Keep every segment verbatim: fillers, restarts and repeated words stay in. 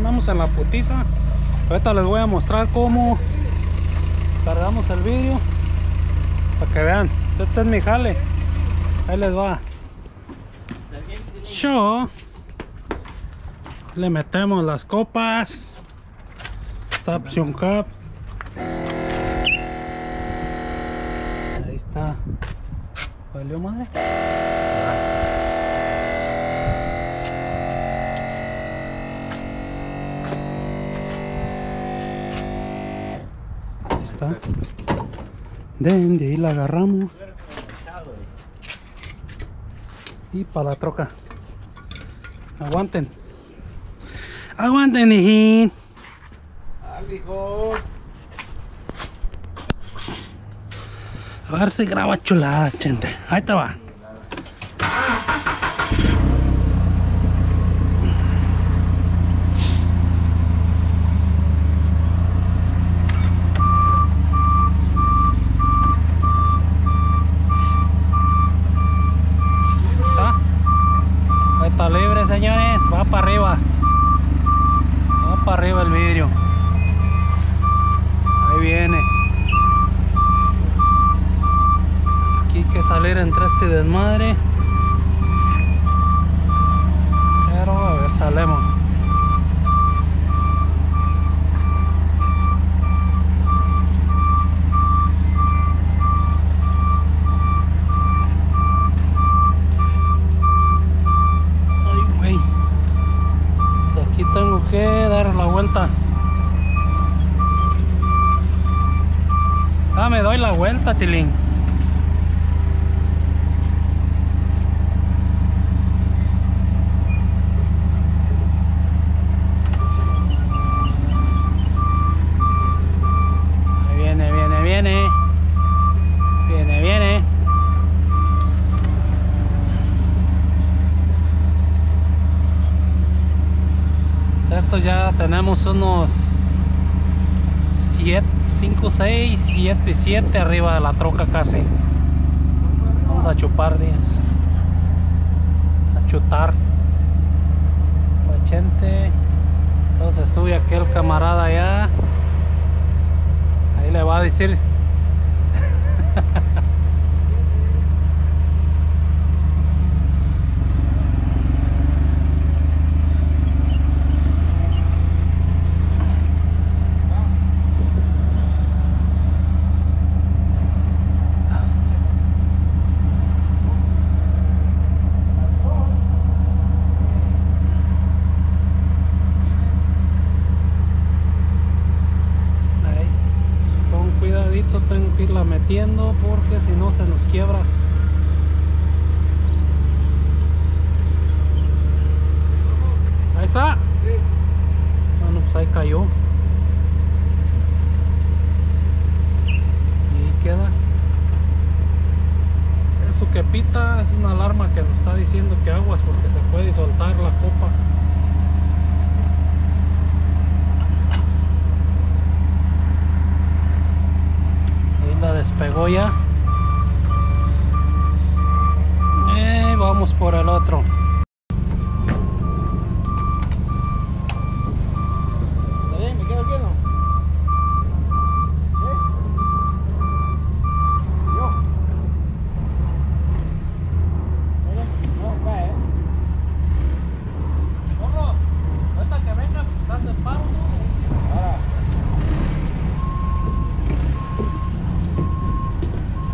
andamos en la putiza. Ahorita les voy a mostrar cómo cargamos el vidrio para que vean. Este es mi jale. Ahí les va. Yo le metemos las copas, suction cup. Ahí está. ¿Valió madre? Ahí está. De ahí la agarramos. Y para la troca. Aguanten. Aguanten, hijín. A ver si graba chulada, gente. Ahí te va. ¿Está? Ahí está libre, señores. Va para arriba. Va para arriba el vidrio. Ahí viene. Hay que salir entre este desmadre, pero a ver, salemos. Ay, güey, pues aquí tengo que dar la vuelta. Ah, me doy la vuelta, Tilín. Ya tenemos unos siete, cinco, seis y este siete arriba de la troca casi. Vamos a chupar días. A chutar. ochenta. Entonces sube aquel camarada allá. Ahí le va a decir. Tengo que irla metiendo porque si no se nos quiebra. Ahí está. Bueno, pues ahí cayó y queda. Eso que pita es una alarma que nos está diciendo que aguas porque se puede soltar la copa. La despegó ya. Eh, vamos por el otro. ¿Está bien? ¿Me quedo quieto? ¿Eh? ¿Yo? No, cae, ¿eh? Corro, ahorita que venga, pues hace paro, ¿no? Ahora.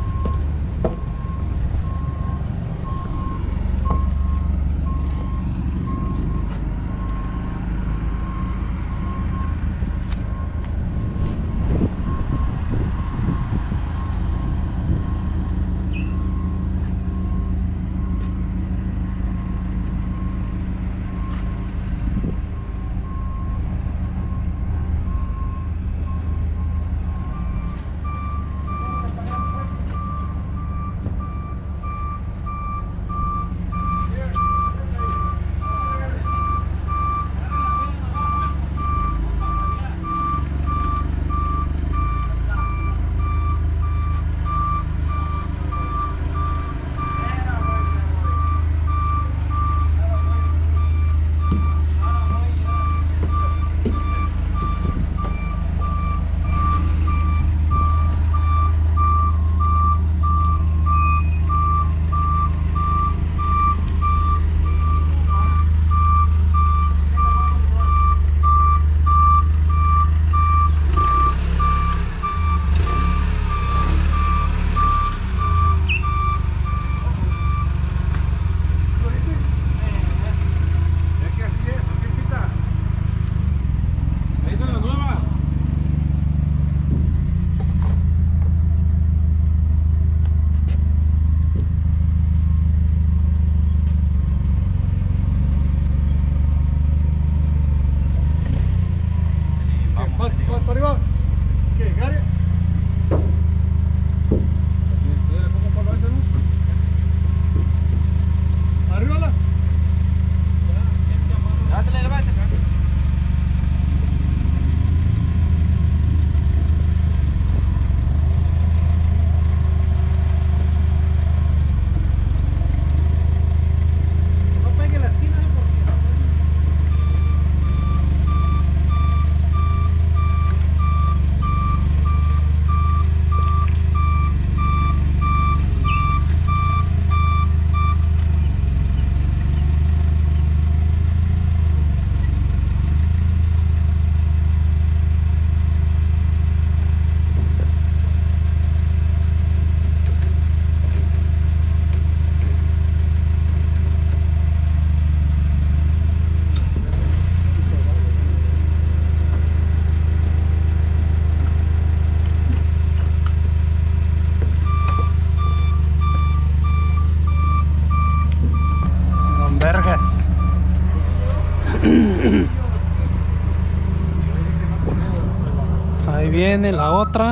Ahí viene la otra.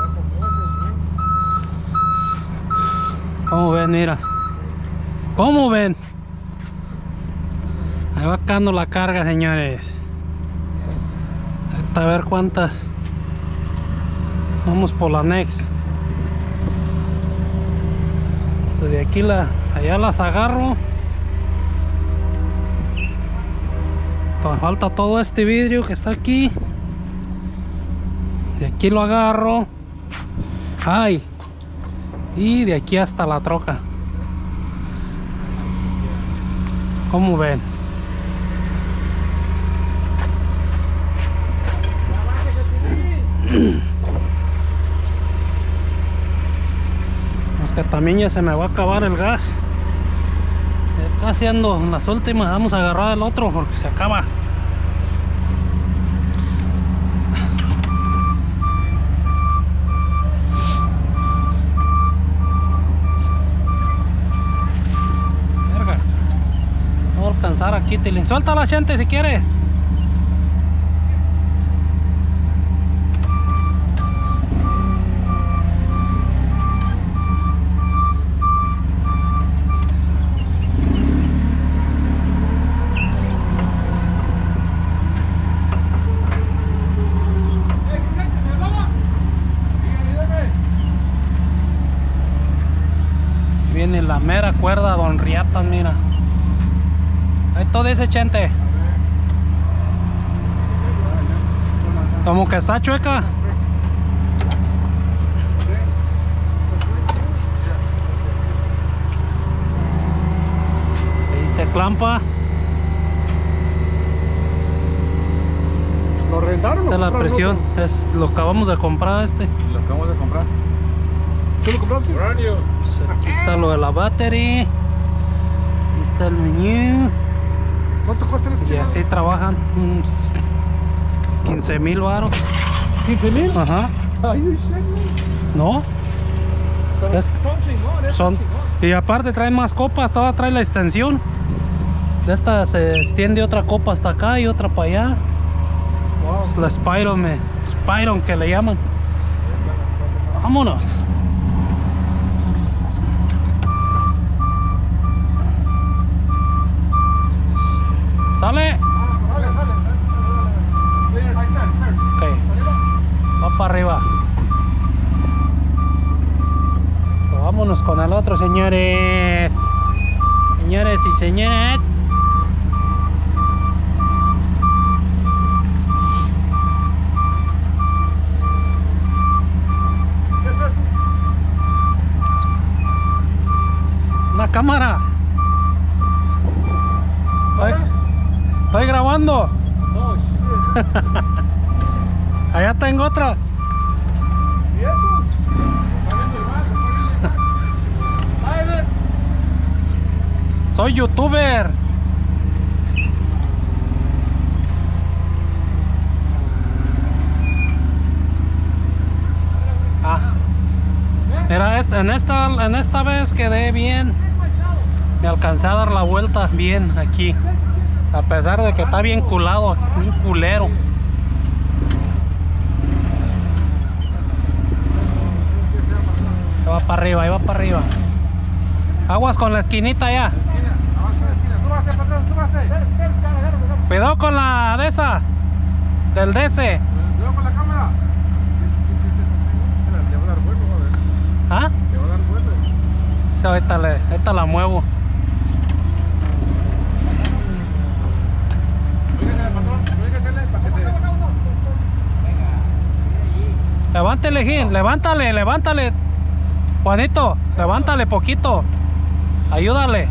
¿Cómo ven? Mira. ¿Cómo ven? Ahí va cayendo la carga, señores. A ver cuántas. Vamos por la next. O sea, de aquí la, allá las agarro. Falta todo este vidrio que está aquí. De aquí lo agarro. Ay. Y de aquí hasta la troca. ¿Cómo ven? Es que también ya se me va a acabar el gas. Ya casi ando en las últimas. Vamos a agarrar el otro porque se acaba. Verga. No voy a alcanzar aquí, Tilín. Suelta la gente si quiere. Viene la mera cuerda, don Riatas, mira. Ahí todo ese chente. Como que está chueca. Ahí se clampa. ¿Lo rentaron o Esta es la compraron presión. otro? Es lo que acabamos de comprar este. Lo acabamos de comprar. ¿Tú lo compraste? Pues aquí está lo de la battery. Aquí está el menú. ¿Cuánto cuesta ese Y chico? así trabajan unos quince mil baros. ¿quince mil? Ajá. Ay, shit, No. pero Es- son chingones, Son, son chingones. y aparte trae más copas. Todavía trae la extensión. De esta se extiende otra copa hasta acá y otra para allá. Wow. Es la Spyron, me- Spyron que le llaman. Vámonos. Sale. Ah, dale, dale, dale, dale. Clear, ahí está, clear. Ok. Arriba. Va para arriba. Pues vámonos con el otro, señores. Señores y señoras. ¿Qué es eso? Una cámara. Estoy, estoy grabando. Oh, shit. Allá tengo otra. ¿Y eso? Está viendo el mar, está viendo. Ay, ven. Soy youtuber. Ah. Mira, esta- en esta, en esta vez quedé bien. Me alcancé a dar la vuelta bien aquí. A pesar de que está bien culado, un culero. Ahí va para arriba, ahí va para arriba. Aguas con la esquinita ya. Esquina, abajo de la esquina. Súbase, patrón, súbase. Cuidado con la de esa. Del D S. Cuidado con la cámara. Le va a dar vuelo, joder. ¿Ah? Le va a dar vuelo. Sí, ahorita, le, ahorita la muevo. Fíjese, patrón, fíjese para que se... Levántale, Gin, levántale, levántale. Juanito, levántale poquito. Ayúdale.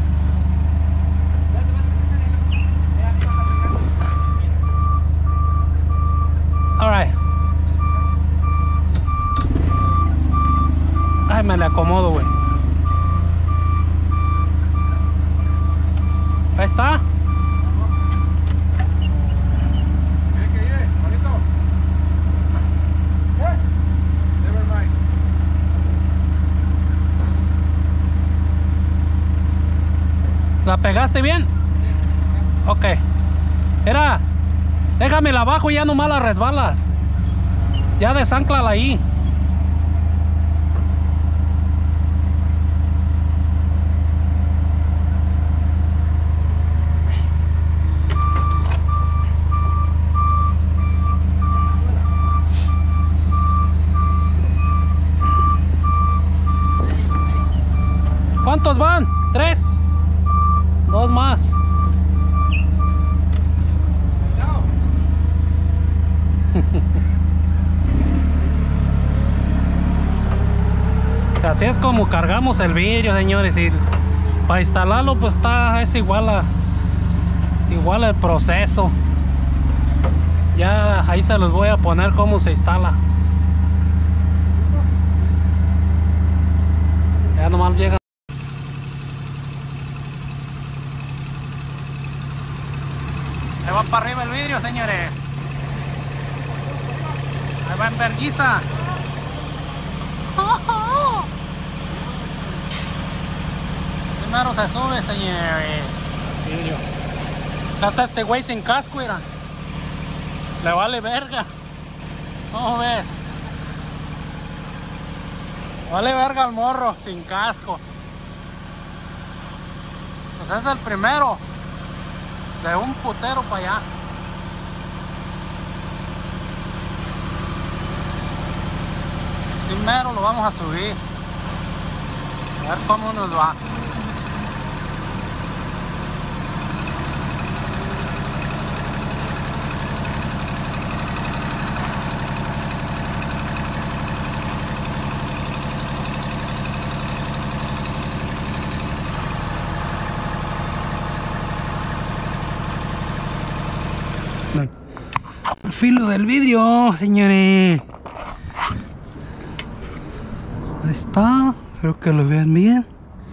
Alright. Ay, me le acomodo, güey. Ahí está. Tiene que ir, bonito. ¿Eh? Never mind. ¿La pegaste bien? Ok. Era, déjamela abajo y ya nomás la resbalas. Ya desánclala ahí. ¿Cuántos van? ¿Tres? Dos más. Así es como cargamos el vidrio, señores, y para instalarlo pues está, es igual a igual el proceso. Ya ahí se los voy a poner cómo se instala. Ya nomás llega. Ahí va para arriba el vidrio, señores. Ahí va en vergüenza. Primero se sube, señores. Vidrio. Acá está este güey sin casco, mira. Le vale verga. ¿Cómo ves? Vale verga al morro, sin casco. Pues es el primero de un putero para allá. Primero lo vamos a subir. A ver cómo nos va. El filo del vidrio, señores. Ahí está. Creo que lo vean bien.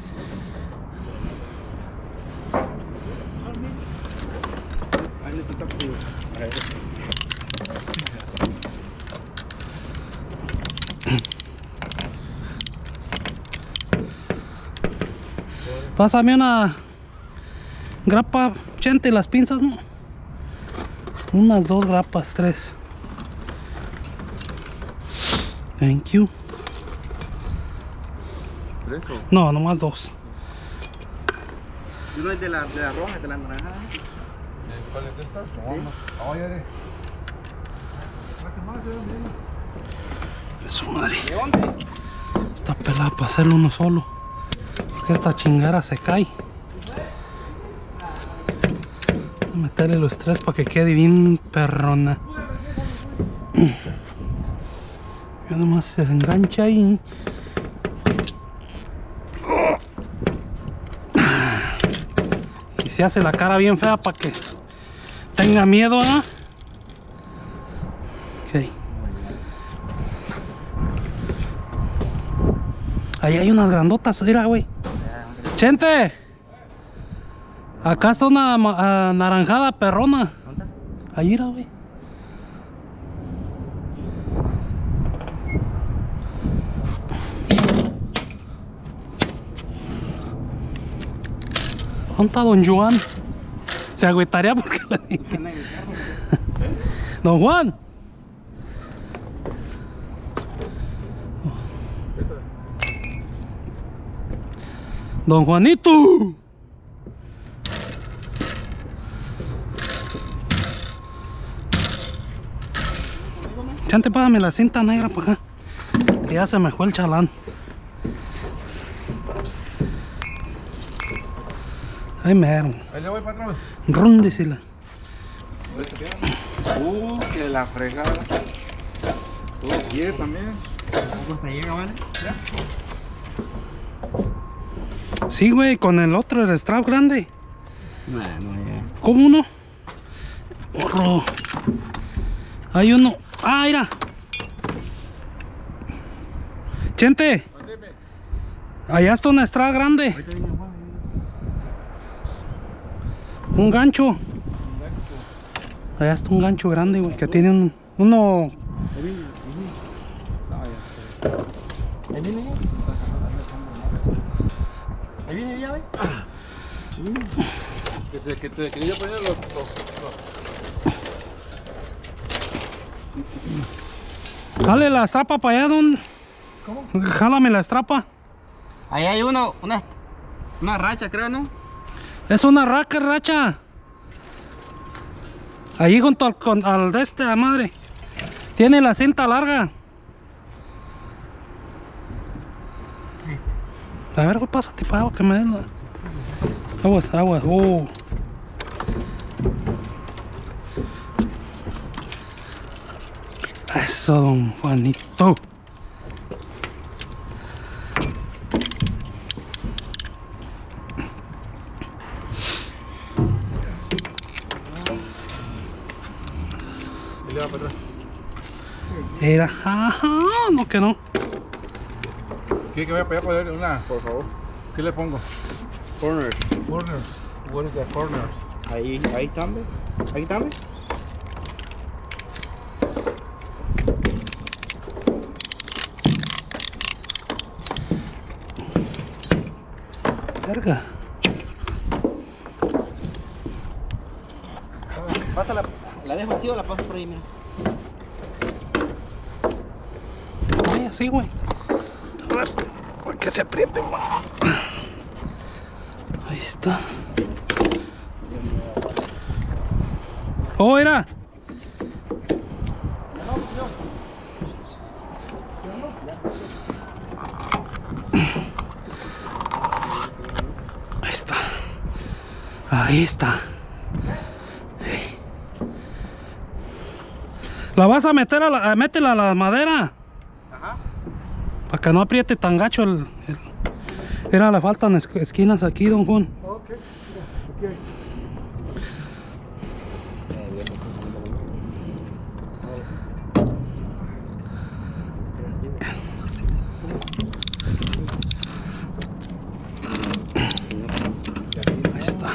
Pásame una grapa, Chente, las pinzas, ¿no? Unas dos grapas, tres. Thank you. ¿Tres o? No, nomás dos. ¿Y uno es de la, de la roja, de la naranja? ¿Cuál es de estas? Sí. Oh, ya de. De su madre. ¿De dónde? Está pelada para hacerlo uno solo. Porque esta chingara se cae. Voy a meterle los tres para que quede bien perrona. Ya nomás se engancha ahí. Y se hace la cara bien fea para que tenga miedo, ¿no? Ok. Ahí hay unas grandotas, mira, güey. Chente, acá está una uh, naranjada perrona. ¿Dónde? Ahí, mira, güey. ¿Dónde está don Juan? Se agüitaría porque la dije. Don Juan. Don Juanito. Chante, pásame la cinta negra para acá. Que ya se me fue el chalán. Ahí mero. Ahí le voy, patrón. Rúndesela. Uh, que la fregada. Todo quiere también. ¿Cómo hasta llega, vale? Sí, güey, con el otro, el strap grande. No, no llega. ¿Cómo uno? Porro. Hay uno. Ah, mira. Chente. Allá está una strap grande. Ahorita viene Juan. Un gancho. Allá está un gancho grande, güey, que tiene un, uno. Ahí viene, ahí viene. Ahí viene ya. Ahí viene ya, güey. Que te, que te quería poner los, los, los. Dale la estrapa para allá, don. ¿Cómo? Jálame la estrapa. Ahí hay uno, una, una racha, creo, ¿no? Es una raca, racha. Ahí junto al, con, al de este, a madre. Tiene la cinta larga. A ver, güey, pásate para agua que me den la... Aguas, aguas, oh. Eso, don Juanito. Y le va para atrás. Era, ajá, no que no. ¿Quiere que vaya para allá para darle una? Por favor. ¿Qué le pongo? Corner. Corners. What is the corners? Ahí, ahí también. Ahí también. Verga. Pasa la, la dejo así o la paso por ahí, mira. Ay, así, güey. A ver, para que se apriete, güey. Ahí está. Oh, mira. Ahí está. Ahí está. La vas a meter a la, a métela a la madera. Ajá. Para que no apriete tan gacho el... el... Mira, le faltan es- esquinas aquí, don Juan. Ok, mira, aquí hay. Ahí está.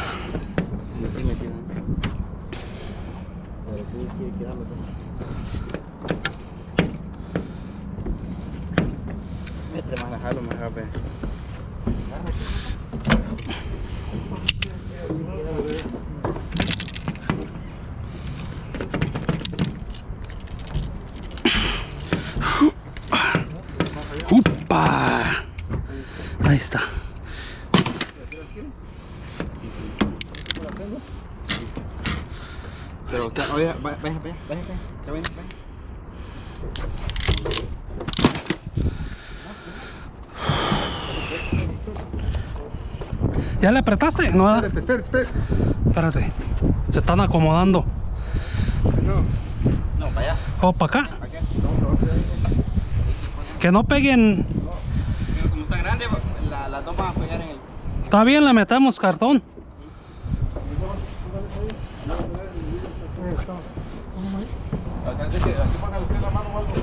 Entre más la jalo, más rápido. ¡Upa! Ahí está. Pero, oye, vaya, vaya, vaya, vaya, se ven, vaya. ¿Ya le apretaste? No, ¿verdad? Espérate, espérate, espérate. Espérate. Se están acomodando. No, No, para allá. Oh, para acá. ¿Para qué? no, no, Que no peguen. Pero como está grande, la- las dos van a pegar en el... Está bien, le metemos cartón. ahí está. ¿Cómo ahí? Aquí, aquí póngale usted la mano o algo.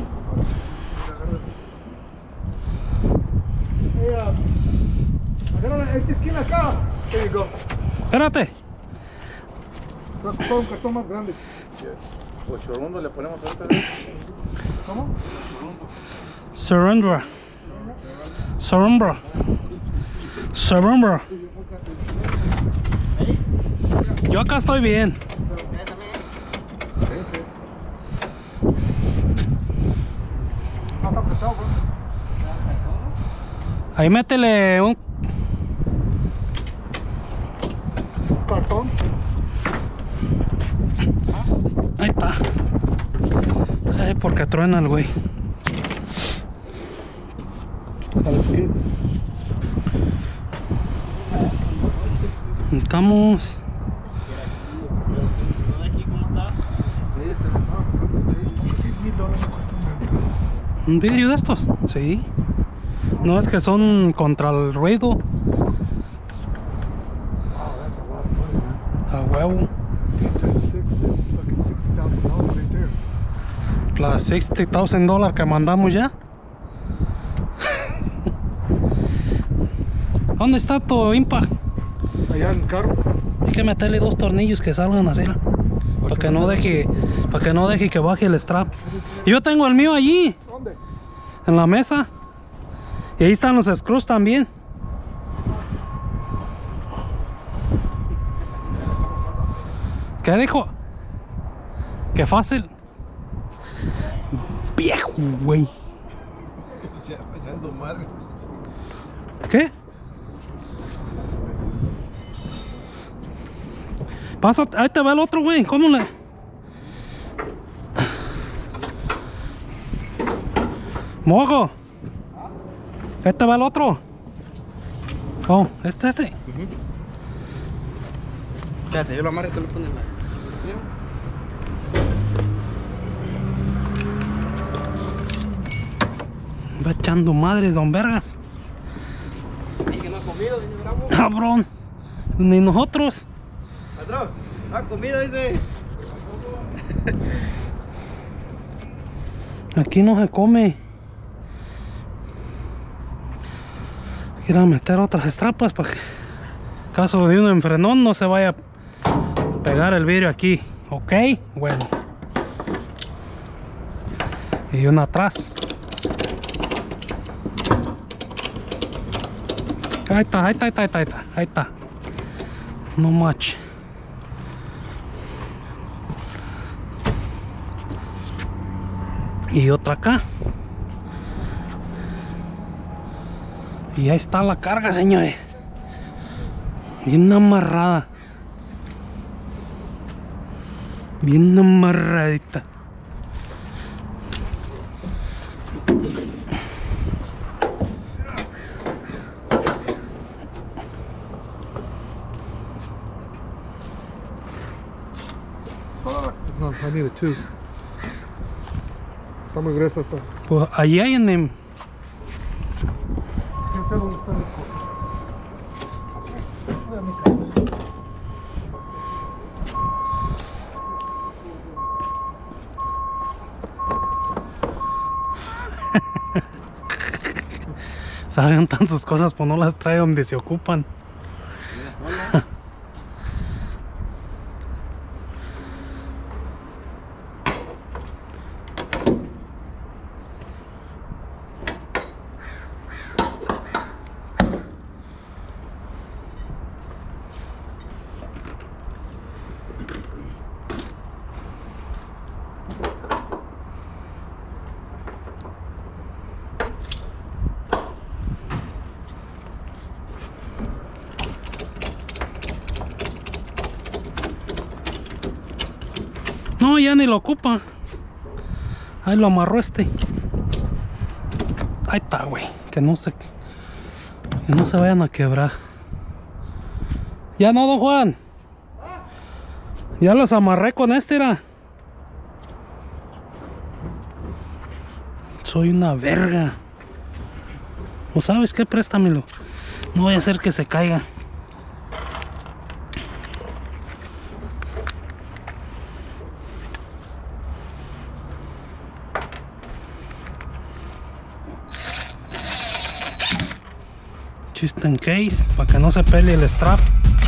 Hey, uh, agarra esta esquina acá. There you go. Espérate. Traes todo un cartón más grande. Pues chorondo le ponemos ahorita. ¿Cómo? Surrender. Surrender. Surrender. Yo acá estoy bien. Más apretado, bro. Ahí métele un... Cartón. Ahí está. Ay, porque truena el güey. Estamos... seis mil dólares cuesta un vidrio. ¿Un vidrio de estos? Sí. No es que son contra el ruido. Wow, that's a lot of money, man. A huevo. eight times six, that's fucking sixty thousand dollars right there. Las sesenta mil dólares que mandamos ya. ¿Dónde está tu impa? Allá en el carro. Hay que meterle dos tornillos que salgan así. Para que no deje, para que no deje que baje el strap. Yo tengo el mío allí, ¿Dónde? en la mesa. Y ahí están los screws también. ¿Qué dijo? Qué fácil. viejo, güey. Ya, echando madre. ¿Qué? Pasa, ahí te va el otro, güey. ¿Cómo le...? Mojo. Ahí te va el otro. Oh, este, este. Uh-huh. Espérate, yo lo amarro y tú lo pones en la... Va echando madres, don Vergas. Y que no has comido, dice Bravo. Cabrón. Ni nosotros. Patrón, ¿ha comido, dice? Aquí no se come. Quiero meter otras estrapas para que, en caso de un enfrenón, no se vaya a pegar el vidrio aquí. Ok, bueno. Y una atrás. Ahí está, ahí está, ahí está, ahí está, ahí está, ahí está. No much. Y otra acá. Y ahí está la carga, señores. Bien amarrada. Bien amarradita. No, I need a two. Está muy gruesa esta. Pues allí hay en el... No sé dónde están las cosas. Saben tan sus cosas, pues no las trae donde se ocupan. No, ya ni lo ocupa. Ahí lo amarró este. Ahí está, güey. Que no se... Que no se vayan a quebrar. Ya no, don Juan. Ya los amarré con este, era. Soy una verga. ¿O sabes qué? Préstamelo. No voy a hacer que se caiga. Just in case, para que no se pele el strap.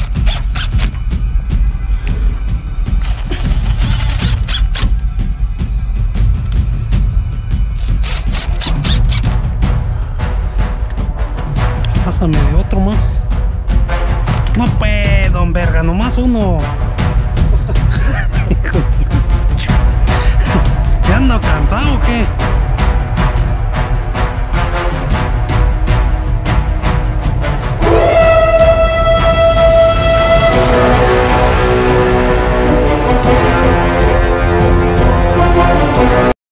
Pásame de otro más. No pues, don verga, nomás uno. ¿Ya ando cansado o qué?